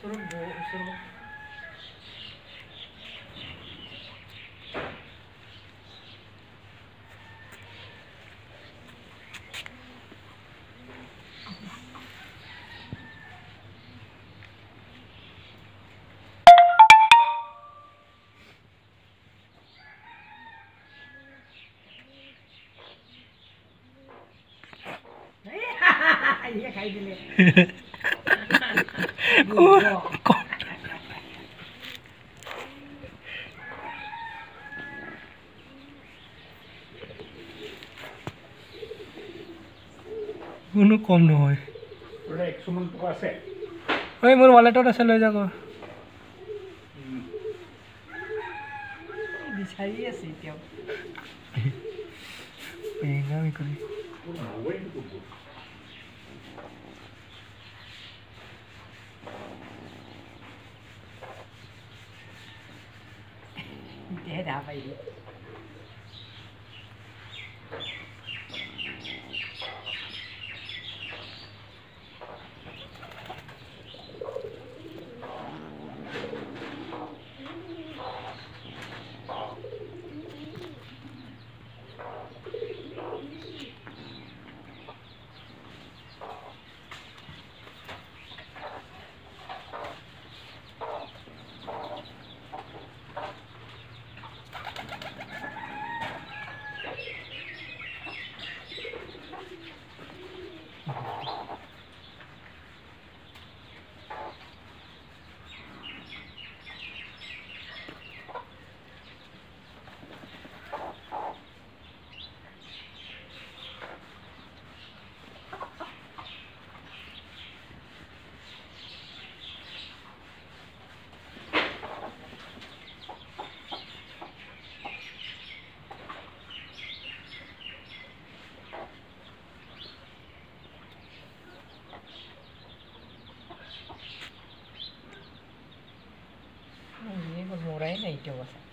ये खाई दिले কোনো কম নহয় ওটা 100 মান টাকা আছে ওই মোর ওয়ালেটত আছে লৈ যাও বিচাৰি আছে এতিয়াও পেঙামি কৰি মোবাইল তো দে দা পাইলে ये मोराई नहीं क्या बस